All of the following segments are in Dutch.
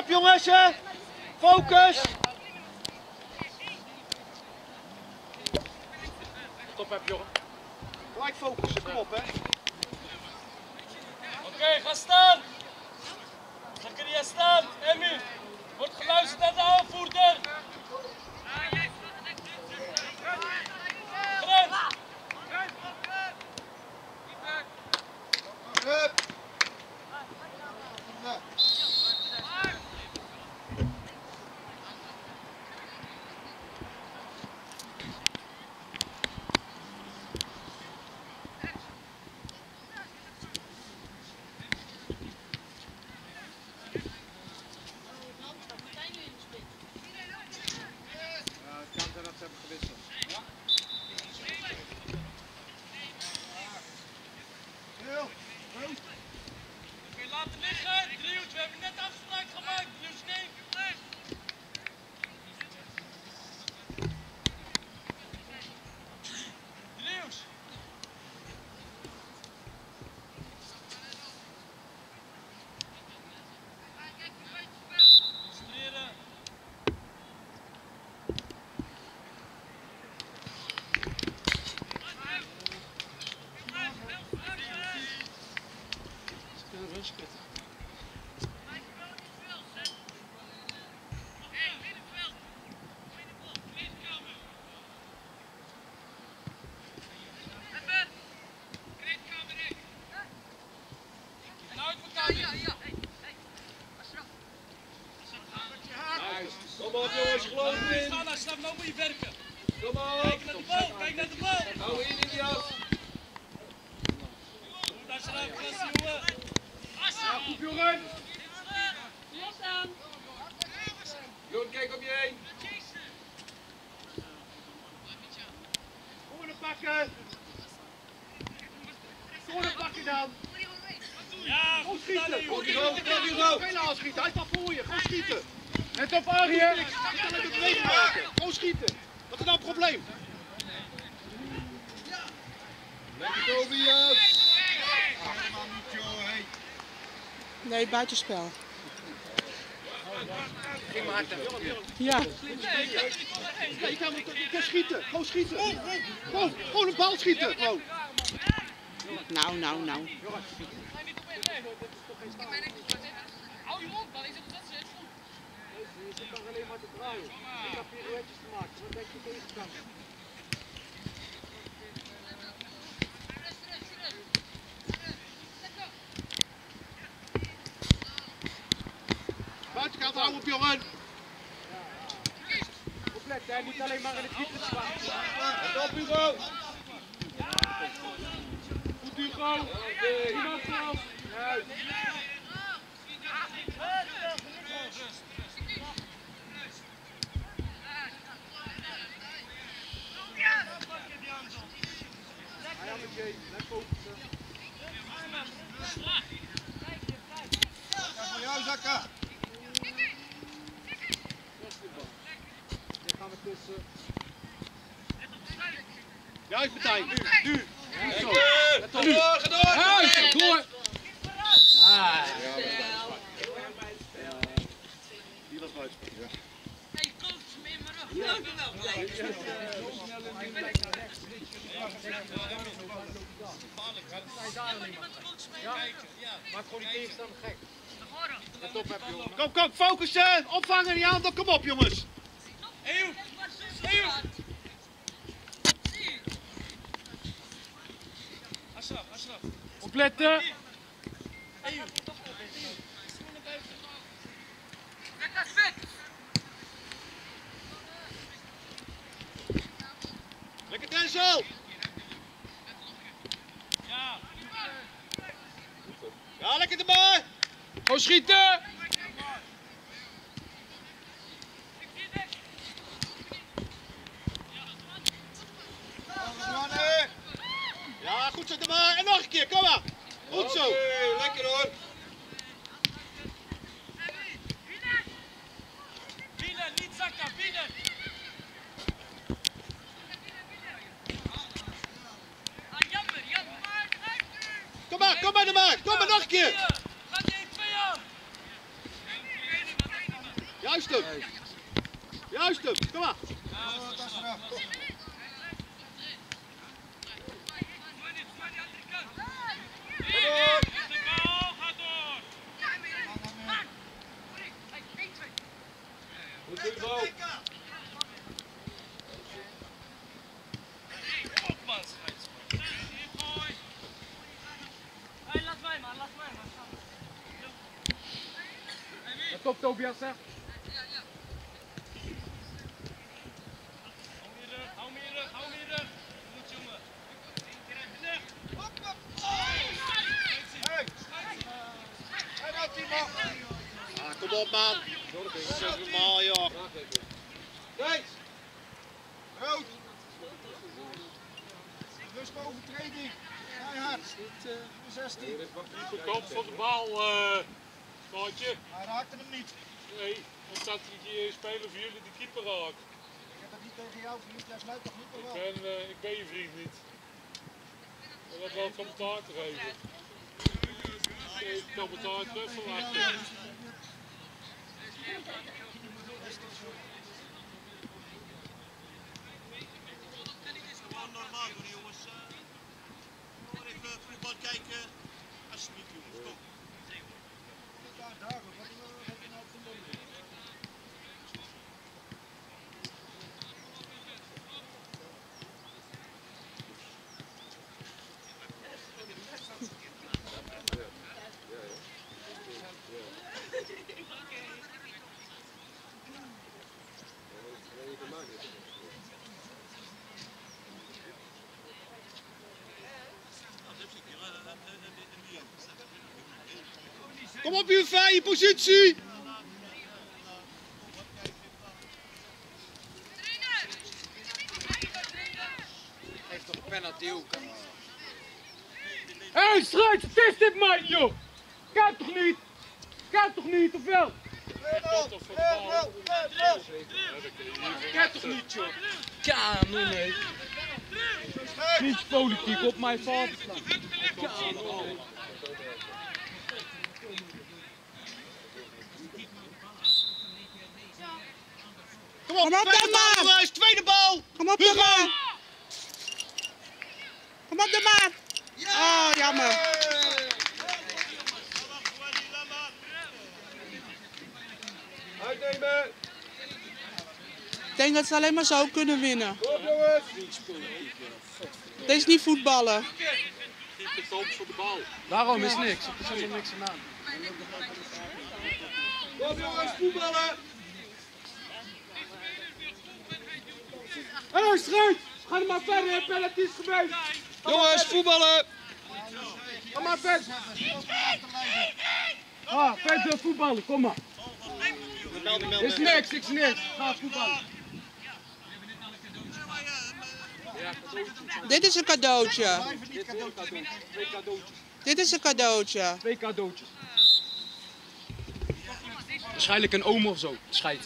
jongens, hè. Focus. Top heb jongen. Gelijk focussen, kom op hè. Oké, ga staan. Zakaria staan. Emmy, wordt geluisterd naar de aanvoerder. Grens. Laten liggen, Driehoes, we hebben net afspraak gemaakt, dus nee. Driehoes. Concentreren. Kom op jongens, geloof erin. Nou moet je werken. Kom op. Kijk naar de bal, kijk naar de bal. Hou in die as. Daar zijn we, jongen. Ja, goed jongen. Jon, kijk om je heen. Corner pakken. Corner pakken dan. Ja, Gewoon goed gedaan, schieten. Hugo. Geen aanschieten, hij staat voor je. Gewoon schieten. Net op Arjen. Ik kan het beweging maken. Gewoon schieten. Wat is nou het probleem? Lekker Tobias. Nee, buitenspel. Ging maar hard. Ja. Je kan schieten. Gewoon schieten. Gewoon een bal schieten. Gewoon. Nou. Hou je mond, man. Ik zeg dat ze het goed. Je zit dan alleen maar te draaien. Ik heb pirouetjes te maken. Wat denk je tegenstander? Buitenkant houden op jongen. Oplet, hè. Niet alleen maar in het diepte slaan. Let op Hugo. Goed Hugo. Iemand vanaf. Juist. Ja, met je. Let focussen. Ja, voor jou zakken. Hier gaan we tussen. Juist Martijn, nu. Zo. Ga door. Huis, door. Die was buitenspel. Ja. Hey, coach, ben je maar rug. Ja, ik ben wel blij. Maak gewoon die tegenstander gek. Kom, focussen! Opvangen, die aantal, kom op jongens! Eeuw! Ashraf. Opletten. Lekker Denzel! Ja, lekker erbij! Gewoon schieten. Ja, goed zo erbij. En nog een keer, kom maar! Goed zo! Lekker hoor! Binnen, niet zakken, binnen! Jammer! Kom maar erbij! Kom maar nog een keer! Gaat die 1-2 aan! Juist hem. Juist hem. Kom maar. Goed in de bal. Let op Tobias, hè. Hou me je rug. Goed jongen. Ah, kom op man. Dat is normaal joh. Kijk! Rood! Rust overtreding. Keihard. 16. De kop van de bal, Scootje. Hij raakte hem niet. Nee, dan staat die speler voor jullie de keeper raakt. Ik heb dat niet tegen jou, vriend. Jij sluit toch niet meer wel? Ik ben je vriend niet. Ik heb wel het commentaar te geven. Het commentaar terug verwachten. Gewoon normaal doen jongens. Gewoon even voetbal kijken. Alsjeblieft jongens, kom. Kom op Juve, je positie. Geef toch een penalty ook. Hé, strijd, wat is dit man, joh? Gaat toch niet? Gaat toch niet, of wel? Gaat toch niet, joh? Ja, nee. Niet politiek op mijn vader slaan. Ja, nee. Kom op, tweede bal jongens, tweede bal. Kom op de man! Kom op de man! Oh, jammer. Uitnemen! Ik denk dat ze alleen maar zo kunnen winnen. Kom jongens! Dit is niet voetballen. De kop voor de bal. Daarom is niks. Er is helemaal niks aan. Kom jongens, voetballen! Hé, strijd! Ga er maar verder, penalty is geweest. Jongens, voetballen. Ga maar verder. Ah, verder voetballen, kom maar. Is niks, is niks. Ga voetballen. Dit is een cadeautje. Twee cadeautjes. Dit is een cadeautje. Twee cadeautjes. Waarschijnlijk een oom of zo. Scheidt.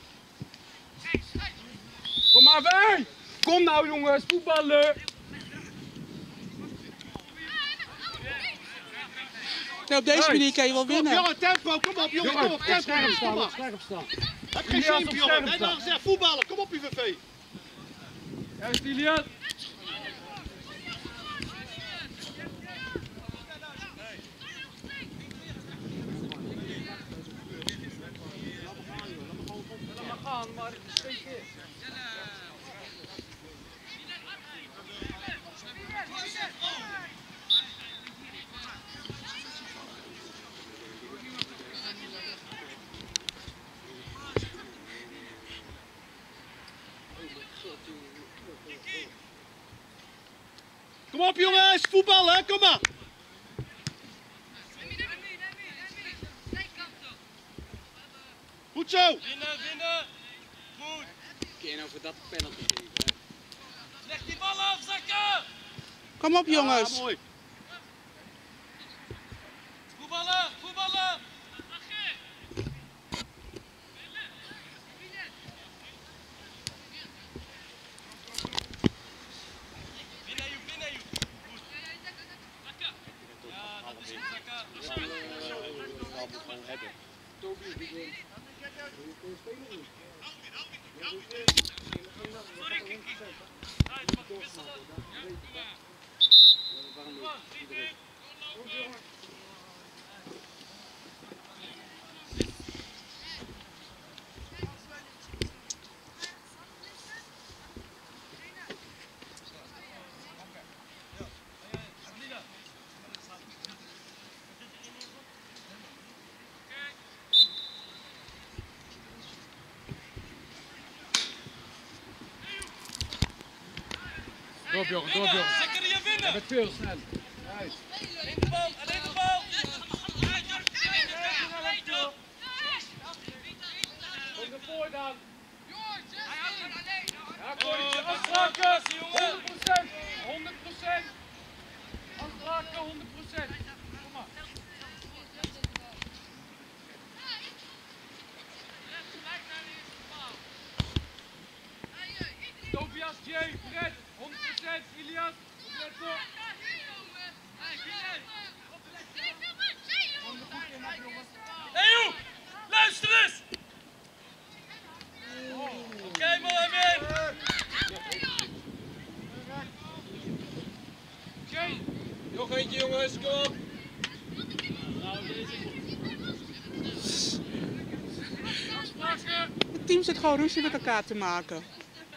Kom maar bij! Kom nou jongens, voetballen! Nou, op deze manier kan je wel Kom op winnen. jongen, tempo, kom op jongen, kom op, tempo. scherp Kom staan, maar. op scherp staan. Heb geen zeep jongen, nee dan zeg voetballen, kom op UVV. Juist Iliad. Maar het is 2 keer. Kom op jongens, voetballen, kom maar. Goed zo. Winnen! Goed! Kun je nou voor dat penalty geven? Leg die bal af, zakken! Kom op Ja, jongens. mooi. Voetballen! Binnen, Joep! Goed! Ja, dat is het, zakken! Door Bjorn, door Bjorn. Zakaria winnen! Je bent veel snel. Alleen de bal, alleen de bal! Kom ervoor dan. Ja, Corintje, afstraken. 100%. 100%. Afstraken, 100%. Kom maar. Tobias, Jay, Fred, 100%. Ilias, let op. Hey joh! Luister eens! Oké, Mohamed! Jay. Nog eentje jongens, kom op! Afspraken. Het team zit gewoon ruzie met elkaar te maken. Het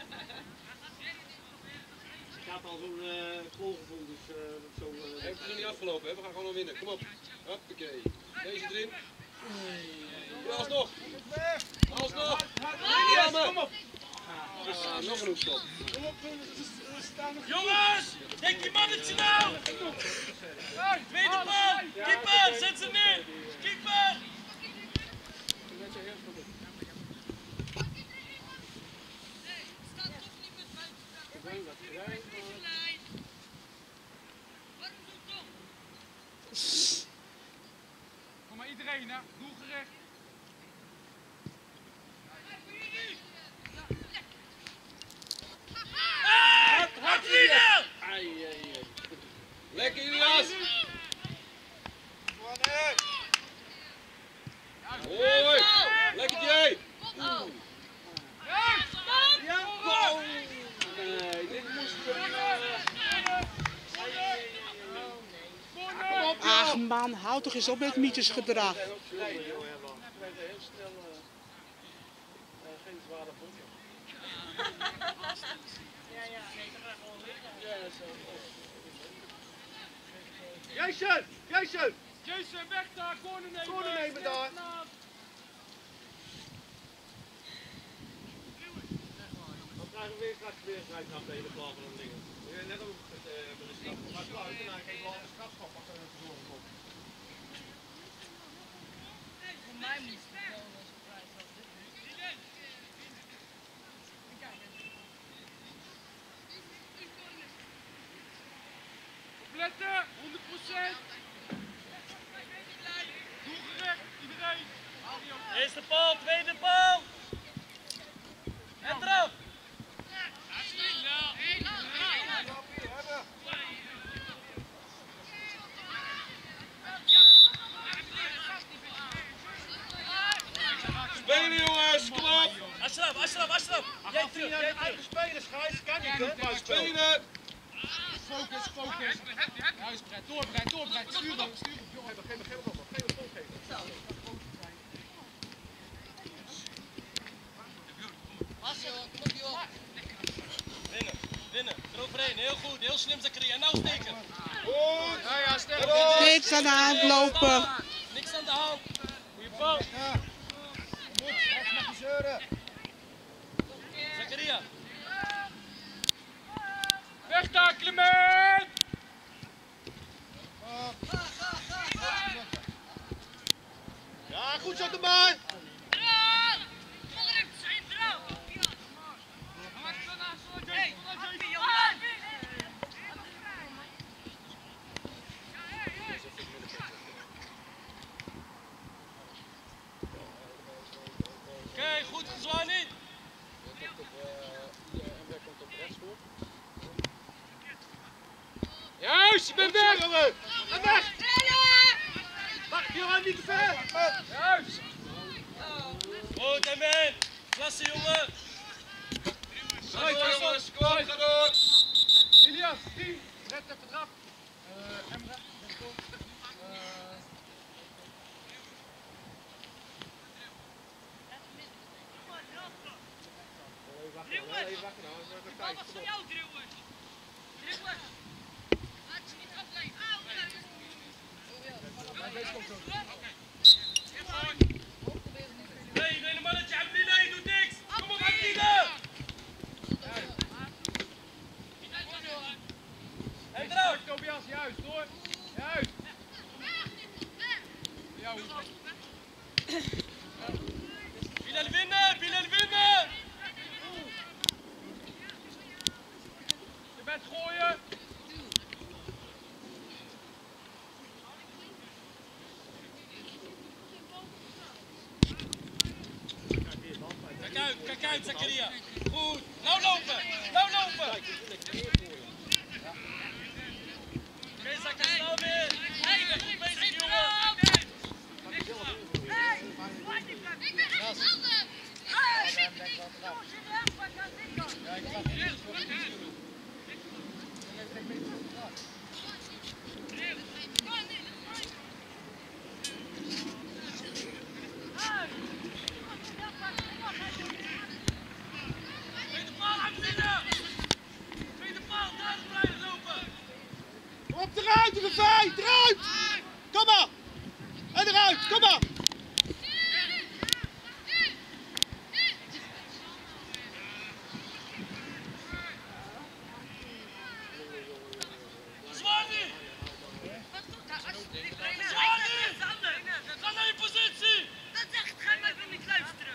gaat al zo'n schoolgevoel, dus zo... Het is nog niet afgelopen, hè? We gaan gewoon nog winnen. Kom op. Hoppakee. Deze erin. Ja, alsnog. Alsnog. Ilias, kom op. Ja, nog een hoekstop. Kom op, we staan nog. Jongens! Denk je mannetje nou! Tweede bal! Keeper! Zet ze neer! Keeper! Kom maar iedereen, hè? Doelgericht. Hard winnen! Lekker Ilias. Hoi. Lekker Jay. Nee, dit moest Ach man, houd toch eens op met mietjesgedrag. Heel snel, geen zware voeten. Jason! Jason! Jason, weg daar, corner nemen. Corner nemen daar. Dan krijgen we weer straks weer een strijd af tegen de plan van een ding. Net ook met de straf. Maar klaar, daarna geen bal en strafschop achter de verloren komt. Voor mij moet het wel eens een prijs van dit. Opletten, 100%. Doelgericht, iedereen. Eerste bal, tweede bal! En eraf! Spelen jongens, kom op! Ashraf! Jij terug, jij terug! Eigen spelers, Gijs, kan niet hè? Maar Spelen! Focus, focus. Juist, Brett, door, Brett. Stuur hem, jongen. Geef hem op, geef hem op, geef Winnen, eroverheen, heel goed, heel slim Zakaria, nou steken! Goed! Ja, ja, sterk. Niks aan de hand lopen. Niks aan de hand! Goeie bal! Moet, echt mag je zeuren. Zakaria! Weg daar, Clement. Ja, goed zo de man. Oké, goed Zwani! Juist, je bent weg. Jongen, ga weg. Mag Johan niet te ver. Juist. Goed, Emmen! Klasse, jongen! Ga door, jongens, kom op, ga door! Ilias, 10. Red even draf. Emre, rechtop. Wat was van jou, Drewers? Drewers! Laat je niet afleiden. Nee, nee, mannetje, Abdillah, doe niks! Kom op, Abdillah! Hé, eruit! Tobias, juist, door. Juist. Ja, hoe is het? Bilal winnen, Bilal winnen! Je bent gooien. Kijk uit, Zakaria. Goed. Nou lopen, nou lopen. Oké, Zakaria, nou weer. Hey, ben goed bezig, jongen. Tweede paal uitvinden. Tweede paal, daar blijven lopen. Op eruit, de vijf, eruit! Kom maar! En eruit, kom maar! Zwaardi! Zwaardi! Ga naar je positie! Dat zegt, ga maar even niet luisteren.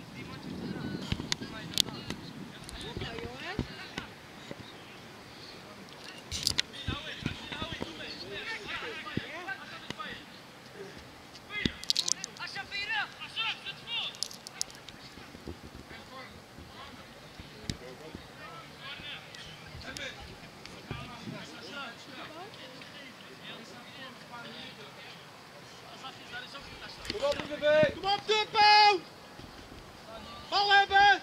Ashraf, ben je rug? Ashraf, zet voor! Kom op, Lieve! Kom op, Tuppo! Bal hebben!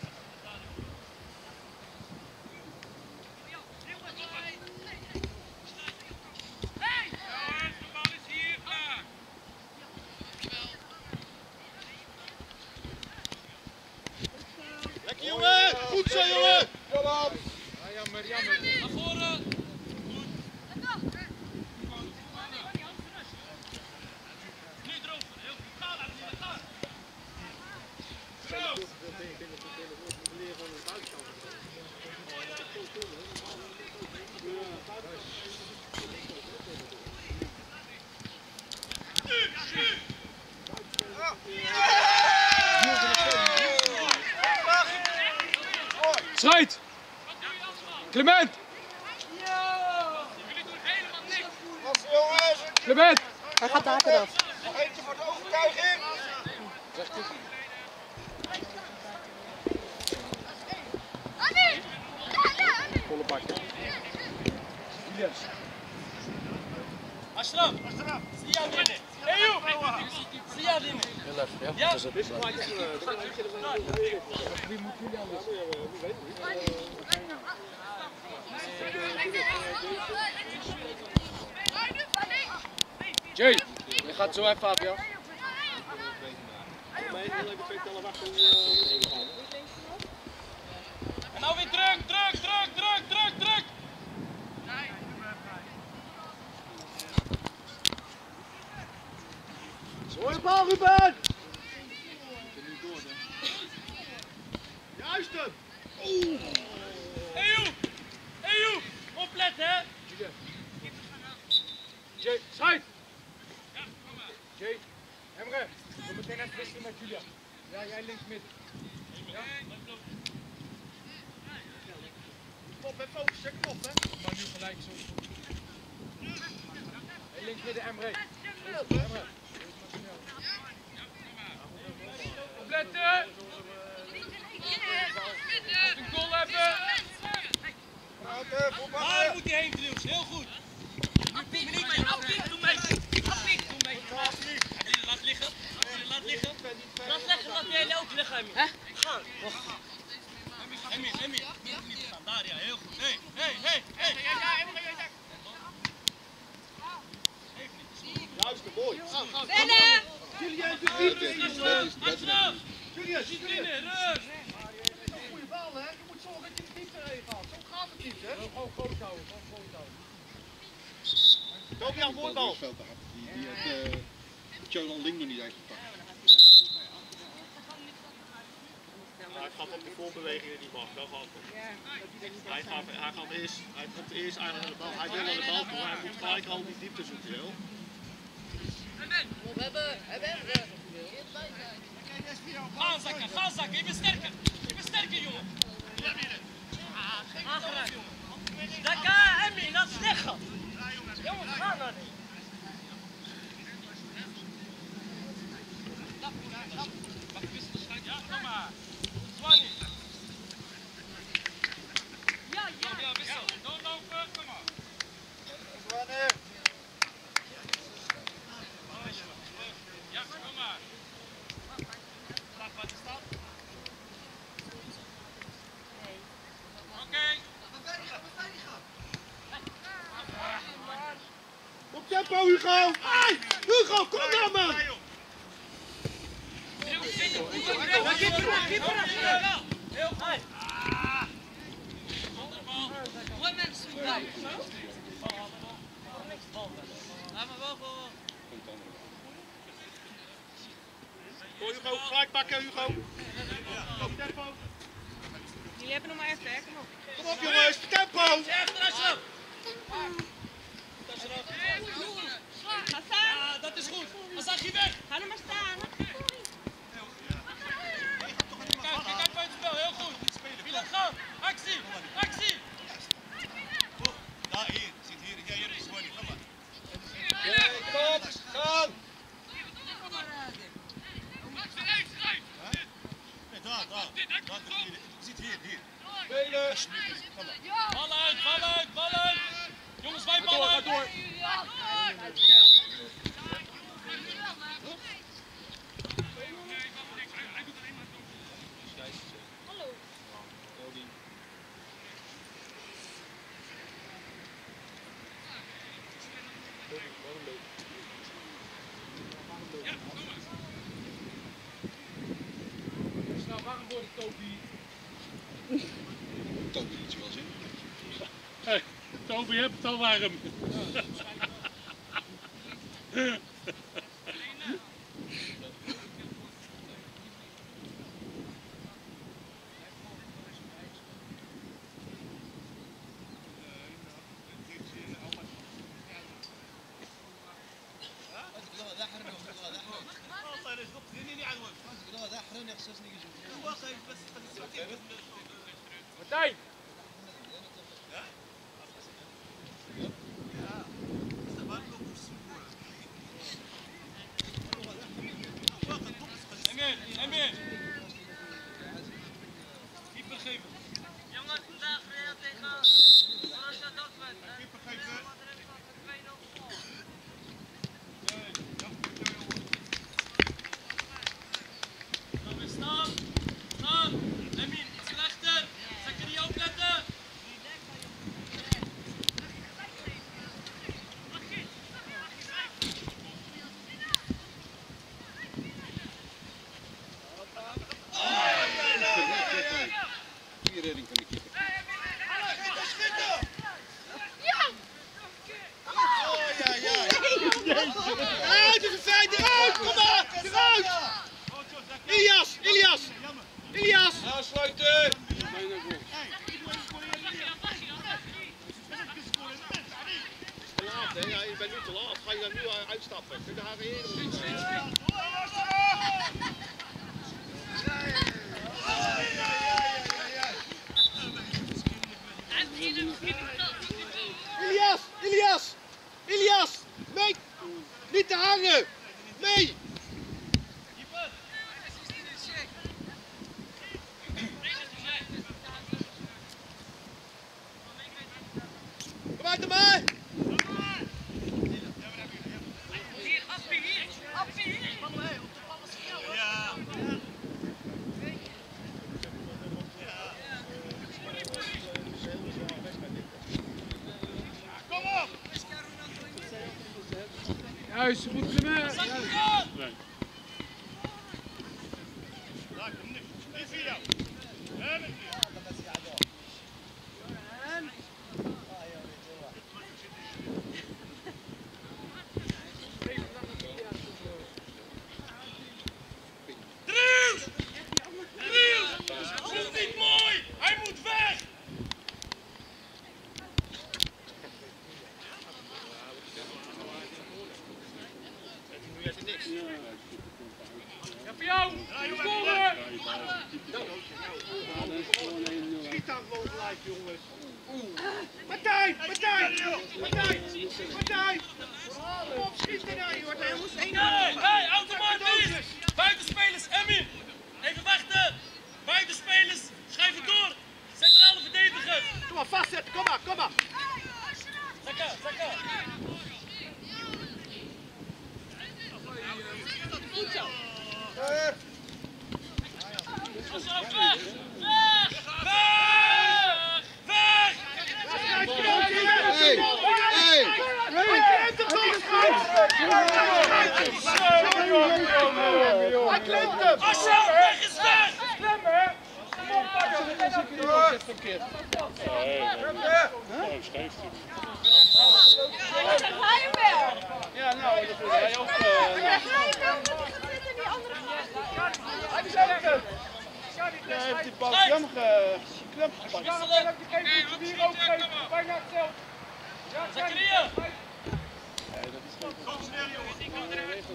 De bal is hier, klaar! Lekker jongen! Goed zo jongen! Kom op! Jammer, jammer. Naar voren! Nu erover, heel goed. Ga, Abdillah, ga! Zo! Strijd! Clement! Jullie doen helemaal niks! Klasse, jongens! Clement! Hij gaat daar eraf. Nog eentje voor de overtuiging! Volle bak. Ilias. Ashraf! Zie jou winnen! Hey, joh! Zie jou winnen! Heel even, ja? Ja? Wie moet jullie anders? Jay, je gaat zo even af, ja? En nou weer druk, druk, druk, druk, druk, druk! Mooie bal, Ruben! Juist hem! Hey, joh! Hey, joh! Opletten, hè! Jay, strijd! Jay, Emre, we meteen even wisselen met Julia. Ja, jij links midden. Ja? Op en focus, check hem op hè! Maar nu gelijk zo. Hey, links midden, Emre. Emre. Opletten! Een goal hebben! Daar moet hij heen, Driels. Heel goed. Nu kom je niet mee. Afpiek, doe mee. Afpiek, doe mee. Laat liggen. Laat laat liggen. Laat leggen, laat jij ook liggen, Emmy. Gaan. Emmy. Niet gaan. Daar, ja, heel goed. Hey. Juist, mooi. Binnen! Julian, Julian, Zit binnen, rust! Goeie bal, hè? Je moet zorgen dat je de diepte erin gaat. Zo gaat het niet, hè? Gewoon groot houden. Tobias, mooi bal. Veel te hard. Die had Jolan Ling nog niet uitgepakt. Hij gaat op de voorbewegingen die mag, dat gaat het. Hij komt eerst eigenlijk aan de bal. Hij wil aan de bal toe, hij moet gelijk al die diepte zoeken, joh. We hebben. Gaan zakken, ik ben sterker, jongen. Aangeraakt. Lekker, Emmy, laat liggen. Jongens, ga naar die. Ja, kom maar. Zwanny. Ja, wissel. Doorlopen, kom maar. Wanneer? Ja, kom maar. Laat wat er staat. Oké. Op tempo, Hugo. Hey, Hugo, kom nou, man. Heel goed. Mooi mensen. Laat maar wel. Voor Hugo, gelijk pakken, Hugo. Op tempo. Jullie hebben nog maar even, hè? Kom op. Kom op, jongens, tempo. Ga staan. Ja, dat is goed. Azagi weg. Ga er maar staan. Kijk uit bij het spel, heel goed. Milan, gaan. Actie. Daar, hier. Zit hier. Ja, hier is Wanneer. Kom maar. Kom, gaan. Nee, daar. Zit hier. Spelen. Bal uit. Jongens, wij ballen uit. Door. Waarom wordt het Toby? Toby iets wel zin. Hey, Toby hebt het al warm. Martijn! Emir! Keeper geven. Jongens, vandaag weer tegen Borussia Dortmund. Keeper geven. 2-0. Staan! Emir, iets rechter! Zakaria opletten! Goeie redding van de keeper. Eruit, is een feit, eruit, kom maar, eruit! Ilias! Aansluiten! Te laat, hè? Ja, je bent nu te laat. Ga je dan nu uitstappen? Dan ga je eerder. Ilias! Mee! Niet te hangen! Mee! Kom uit erbij! Hier, Appie, hier! Juist, je moet klimmen. Nee. Daar, kom nu. Niet via jou. Dries! Dat is niet mooi! Hij moet weg! Ja, voor jou! Scoren! Schiet dan gewoon gelijk, jongens. Martijn! Martijn! Martijn! Martijn! Kom op, schiet er nou, je wordt helemaal Hey, automatisch! Buitenspelers, Emmy! Even wachten! Buitenspelers, schrijven door! Centrale verdedigers! Kom maar, vastzetten, kom maar, kom maar! Zakken, zakken! Goed zo! Weg! Weg! Weg! Hij klimt hem! Marcel, weg is weg! Slim, hè? Kom op, pakken. Scheef. Ga je wel? Ja, nou, dat wil jij ook. Ja, ga je wel? Dat gaat zitten in die andere Hij klimt hem. Hij heeft die bal jammer geklemd gepakt. Ja, dan kan ik die geven die ook geven. Bijna hetzelfde. Ja, Zakaria! Nee, dat is geen regels.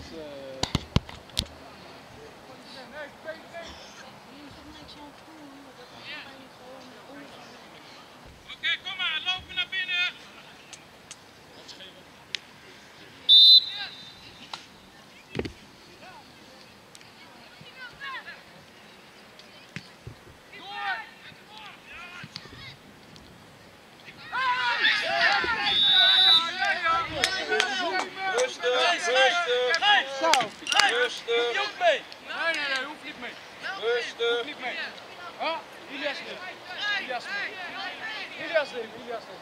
Oké, kom maar, lopen naar binnen! Rustig! Je ook mee! Nee, hoeft niet mee. Rustig! Niet mee. Ah, Ilias niet. Ilias niet. Ilias niet. Ilias niet.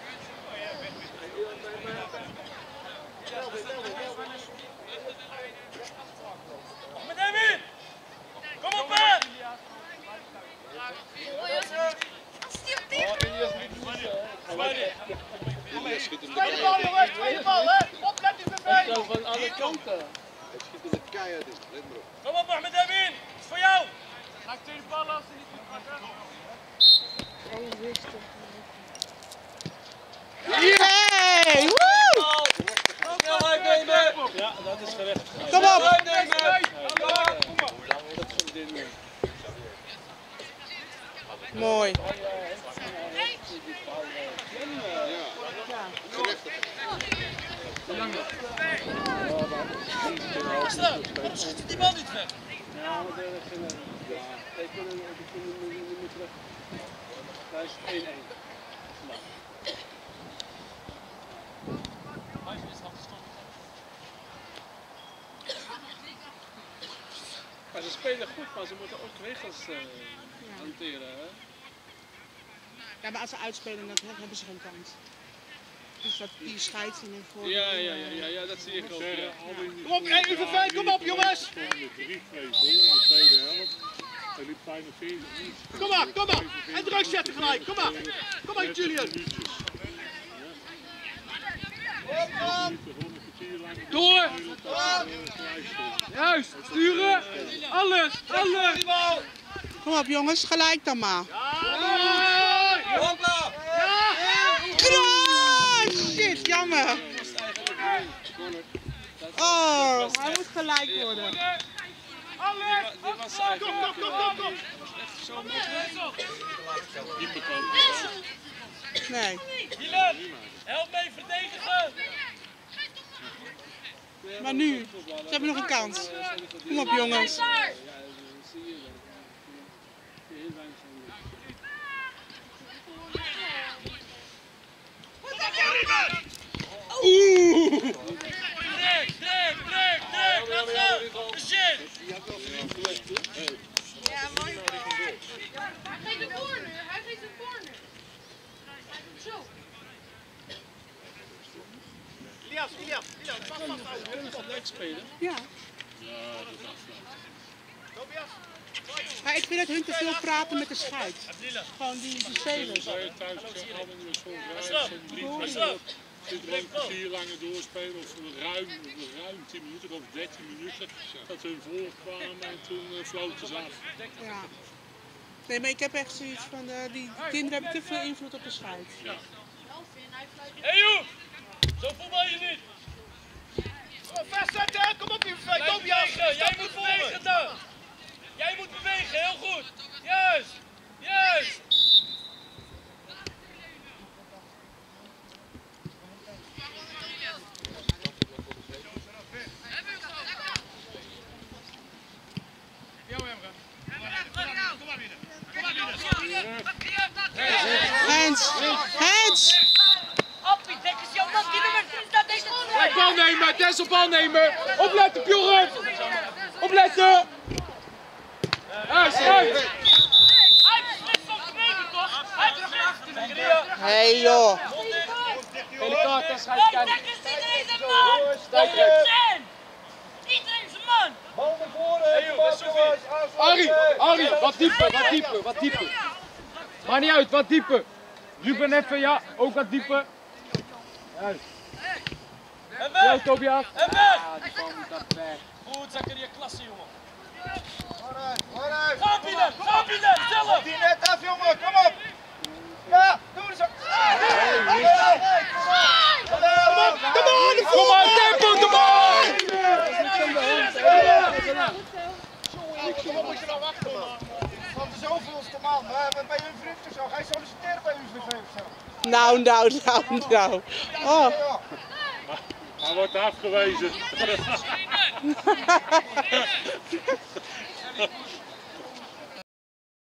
Met hem in! Kom op, hè! Tweede bal, jongens, tweede bal, hè! Oplet in de been! Van alle kanten. Het schiet er keihard in, let maar op. Kom op, met hem in! Het is voor jou! Maak tweede bal als hij niet goed gaat. Yay! Woe! Snelheid nemen! Ja, dat is gerecht. Kom op! Snelheid nemen! Dat is dit nu. Mooi. Gasten, waarom schiet die bal niet weg? Ja, maar dat is een... Ja, ik wil hem terug. Dat is 1-1. Maar ze spelen goed, maar ze moeten ook regels hanteren. Hè? Ja, maar als ze uitspelen, dan hebben ze geen kans. Dus dat die scheids in het voor. Ja, dat zie ik ook. Ja. Kom op, even fijn, kom op, jongens! De 3-2 voor in de tweede helft. Hij liep 45 minuten. Kom maar, kom maar! En druk zetten gelijk, kom maar! Kom maar, Julian! Door! Juist, sturen! Alles, alles! Kom op jongens, gelijk dan maar. Hopla! Kruis! Shit, jammer. Oh, hij moet gelijk worden. Dit was eigenlijk... Kom! Zo moeilijk. Nee. Dylan, help mee verdedigen! Maar nu, ze hebben nog een kans. Kom op jongens. Oeh! Druk, laat gaan! Shit! Ja, mooi. Hij geeft een corner. Hij geeft een corner. Zo. Kunnen we gelijk spelen? Ja. Ja, dat is afsluiten. Maar ik vind dat hun te veel praten met de scheids. Gewoon die spelers. Zou je thuis allemaal niet zo'n ruim, zit er een kwartier langer doorspelen of ruim 10 minuten of 13 minuten dat hun voorkwamen en toen floten ze af. Ja. Nee, maar ik heb echt zoiets van, die kinderen hebben te veel invloed op de scheids. Ja. Hé Joep! Zo voetbal je niet! Vastzetten, kom op, Blijf bewegen, jij moet bewegen dan! Jij moet bewegen, heel goed! Juist! Juist! Hens! Hens! Appie, denk eens jouw man die nummer 3 staat deze twee. Bal nemen, Tess op bal nemen. Opletten, Bjorn. Opletten. Uit. Hij beslist van beneden toch? Hij beslist. Hey joh! Gele kaart, Tess, ga Hey, je kijken. denk eens iedereen zijn man! Iedereen! Iedereen zijn man! Bal naar voren. Harry, wat dieper. Maakt niet uit, wat dieper. Ruben even, ja, ook wat dieper. Juist. En Ja, weg! Tobias. En weg! Die bal moet dat weg. Goed, Zakaria, klasse jongen. Vooruit. Ga binnen, zelf! Die net af, jongen, kom op. Ja, doe eens op. Kom maar, tempo, kom maar! Moet je nou wachten, man. Want de zoveelste man. Bij hun vriend of zo. Ga je solliciteren bij UVV of zo? Nou. Oh. Hij wordt afgewezen.